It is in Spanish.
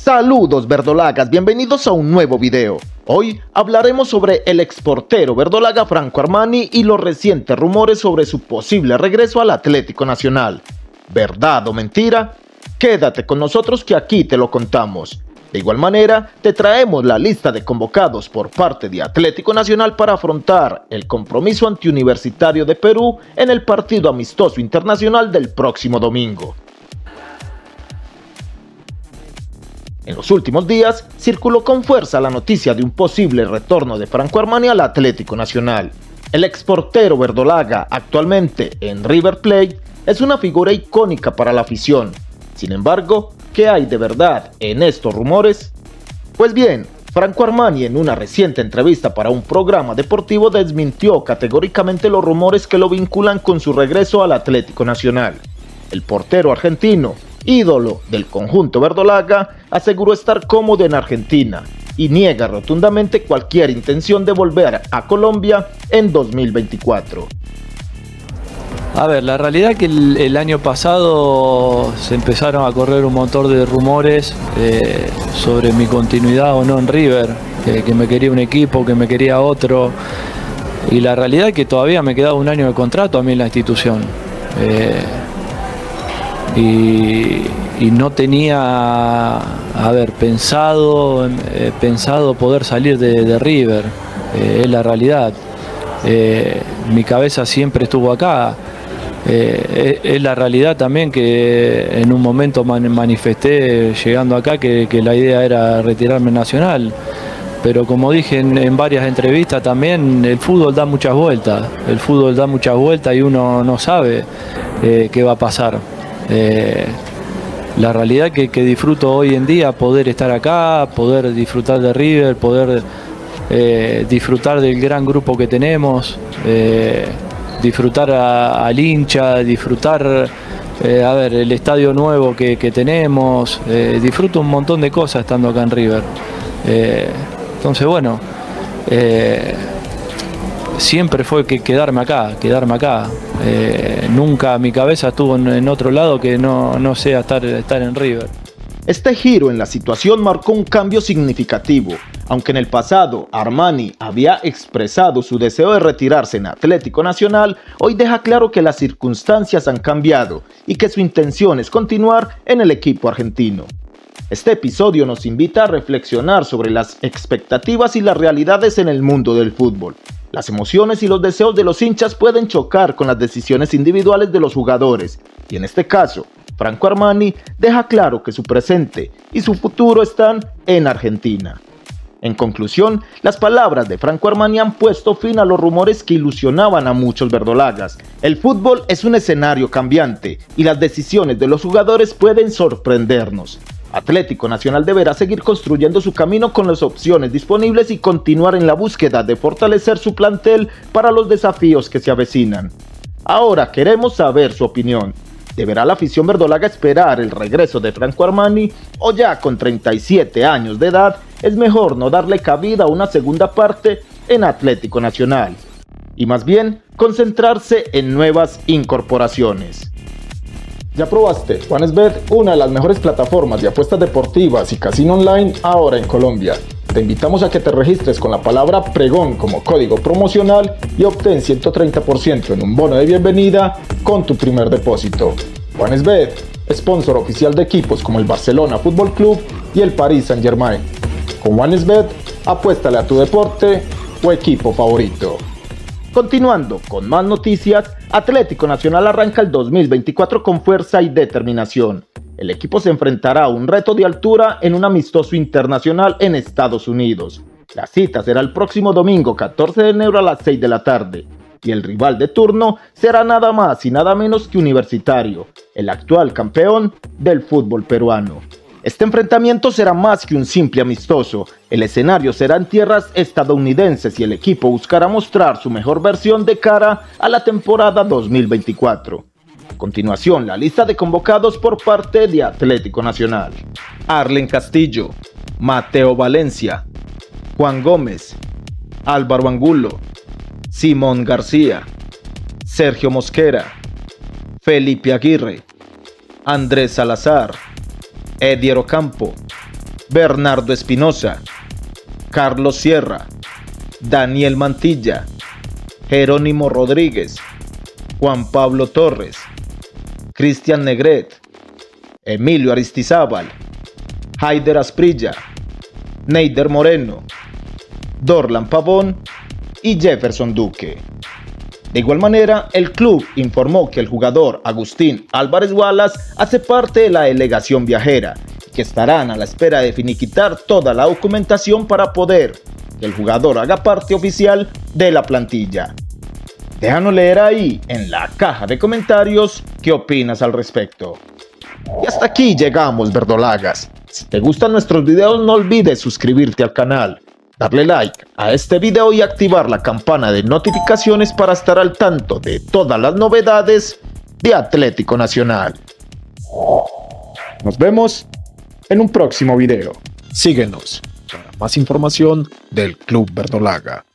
Saludos verdolagas, bienvenidos a un nuevo video. Hoy hablaremos sobre el exportero verdolaga Franco Armani y los recientes rumores sobre su posible regreso al Atlético Nacional. ¿Verdad o mentira? Quédate con nosotros que aquí te lo contamos. De igual manera, te traemos la lista de convocados por parte de Atlético Nacional para afrontar el compromiso ante Universitario de Perú en el partido amistoso internacional del próximo domingo. En los últimos días, circuló con fuerza la noticia de un posible retorno de Franco Armani al Atlético Nacional. El exportero verdolaga, actualmente en River Plate, es una figura icónica para la afición. Sin embargo, ¿qué hay de verdad en estos rumores? Pues bien, Franco Armani en una reciente entrevista para un programa deportivo desmintió categóricamente los rumores que lo vinculan con su regreso al Atlético Nacional. El portero argentino, ídolo del conjunto verdolaga, aseguró estar cómodo en Argentina y niega rotundamente cualquier intención de volver a Colombia en 2024. A ver, la realidad es que el año pasado se empezaron a correr un montón de rumores sobre mi continuidad o no en River, que me quería un equipo, que me quería otro, y la realidad es que todavía me quedaba un año de contrato a mí en la institución. Y no tenía, pensado poder salir de River, es la realidad. Mi cabeza siempre estuvo acá. Es la realidad también que en un momento manifesté llegando acá que la idea era retirarme en Nacional, pero como dije en varias entrevistas también, el fútbol da muchas vueltas, y uno no sabe qué va a pasar. La realidad que disfruto hoy en día poder estar acá, poder disfrutar de River, poder disfrutar del gran grupo que tenemos, disfrutar al hincha, disfrutar el estadio nuevo que tenemos, disfruto un montón de cosas estando acá en River. Entonces bueno, siempre fue quedarme acá. Nunca mi cabeza estuvo en otro lado que no sea estar en River. Este giro en la situación marcó un cambio significativo. Aunque en el pasado Armani había expresado su deseo de retirarse en Atlético Nacional, hoy deja claro que las circunstancias han cambiado y que su intención es continuar en el equipo argentino. Este episodio nos invita a reflexionar sobre las expectativas y las realidades en el mundo del fútbol. Las emociones y los deseos de los hinchas pueden chocar con las decisiones individuales de los jugadores, y en este caso, Franco Armani deja claro que su presente y su futuro están en Argentina. En conclusión, las palabras de Franco Armani han puesto fin a los rumores que ilusionaban a muchos verdolagas. El fútbol es un escenario cambiante y las decisiones de los jugadores pueden sorprendernos. Atlético Nacional deberá seguir construyendo su camino con las opciones disponibles y continuar en la búsqueda de fortalecer su plantel para los desafíos que se avecinan. Ahora queremos saber su opinión. ¿Deberá la afición verdolaga esperar el regreso de Franco Armani o ya con 37 años de edad es mejor no darle cabida a una segunda parte en Atlético Nacional y más bien concentrarse en nuevas incorporaciones? ¿Ya probaste OneXBet, una de las mejores plataformas de apuestas deportivas y casino online ahora en Colombia? Te invitamos a que te registres con la palabra pregón como código promocional y obtén 130% en un bono de bienvenida con tu primer depósito. OneXBet, sponsor oficial de equipos como el Barcelona Fútbol Club y el Paris Saint-Germain. Con OneXBet, apuéstale a tu deporte o equipo favorito. Continuando con más noticias, Atlético Nacional arranca el 2024 con fuerza y determinación. El equipo se enfrentará a un reto de altura en un amistoso internacional en Estados Unidos. La cita será el próximo domingo 14 de enero a las 6 de la tarde. Y el rival de turno será nada más y nada menos que Universitario, el actual campeón del fútbol peruano. Este enfrentamiento será más que un simple amistoso. El escenario será en tierras estadounidenses y el equipo buscará mostrar su mejor versión de cara a la temporada 2024. A continuación, la lista de convocados por parte de Atlético Nacional. Arlen Castillo, Mateo Valencia, Juan Gómez, Álvaro Angulo, Simón García, Sergio Mosquera, Felipe Aguirre, Andrés Salazar, Edier Ocampo, Bernardo Espinosa, Carlos Sierra, Daniel Mantilla, Jerónimo Rodríguez, Juan Pablo Torres, Cristian Negret, Emilio Aristizábal, Haider Asprilla, Neider Moreno, Dorlan Pavón y Jefferson Duque. De igual manera, el club informó que el jugador Agustín Álvarez Wallace hace parte de la delegación viajera y que estarán a la espera de finiquitar toda la documentación para poder que el jugador haga parte oficial de la plantilla. Déjanos leer ahí en la caja de comentarios qué opinas al respecto. Y hasta aquí llegamos, verdolagas. Si te gustan nuestros videos, no olvides suscribirte al canal, darle like a este video y activar la campana de notificaciones para estar al tanto de todas las novedades de Atlético Nacional. Nos vemos en un próximo video. Síguenos para más información del Club Verdolaga.